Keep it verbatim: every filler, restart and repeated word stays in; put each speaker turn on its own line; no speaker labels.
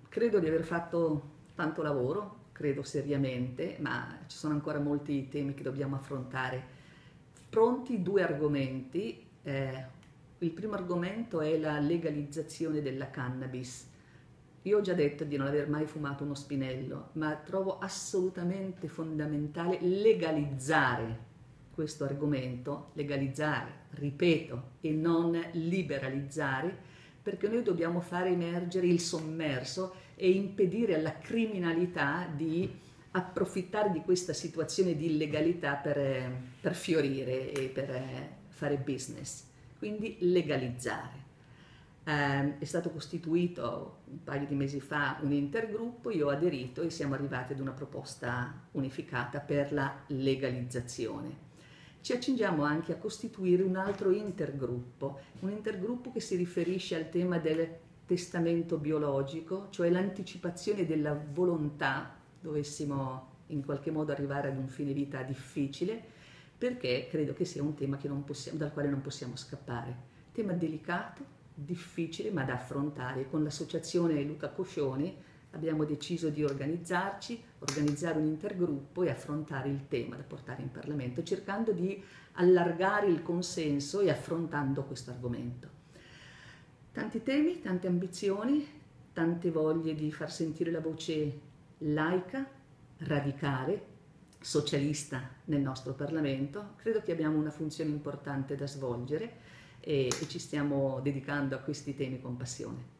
Credo di aver fatto tanto lavoro, credo seriamente, ma ci sono ancora molti temi che dobbiamo affrontare. Pronti due argomenti. Eh, il primo argomento è la legalizzazione della cannabis. Io ho già detto di non aver mai fumato uno spinello, ma trovo assolutamente fondamentale legalizzare questo argomento, legalizzare, ripeto, e non liberalizzare, perché noi dobbiamo fare emergere il sommerso e impedire alla criminalità di approfittare di questa situazione di illegalità per, per fiorire e per fare business. Quindi legalizzare. Eh, è stato costituito un paio di mesi fa un intergruppo, io ho aderito e siamo arrivati ad una proposta unificata per la legalizzazione. Ci accingiamo anche a costituire un altro intergruppo, un intergruppo che si riferisce al tema del testamento biologico, cioè l'anticipazione della volontà, dovessimo in qualche modo arrivare ad un fine vita difficile, perché credo che sia un tema che non possiamo, dal quale non possiamo scappare. Tema delicato, difficile, ma da affrontare. Con l'associazione Luca Coscioni abbiamo deciso di organizzarci, organizzare un intergruppo e affrontare il tema da portare in Parlamento, cercando di allargare il consenso e affrontando questo argomento. Tanti temi, tante ambizioni, tante voglie di far sentire la voce laica, radicale, socialista nel nostro Parlamento. Credo che abbiamo una funzione importante da svolgere e, e ci stiamo dedicando a questi temi con passione.